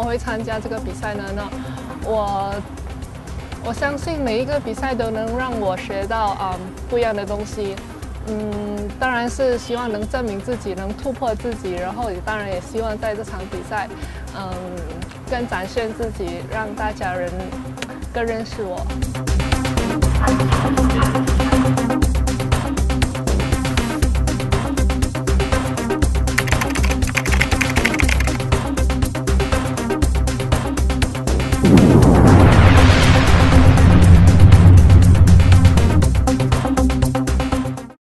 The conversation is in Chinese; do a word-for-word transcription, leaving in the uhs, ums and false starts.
会参加这个比赛呢？那我我相信每一个比赛都能让我学到嗯不一样的东西。嗯，当然是希望能证明自己，能突破自己，然后也当然也希望在这场比赛，嗯，更展现自己，让大家人更认识我。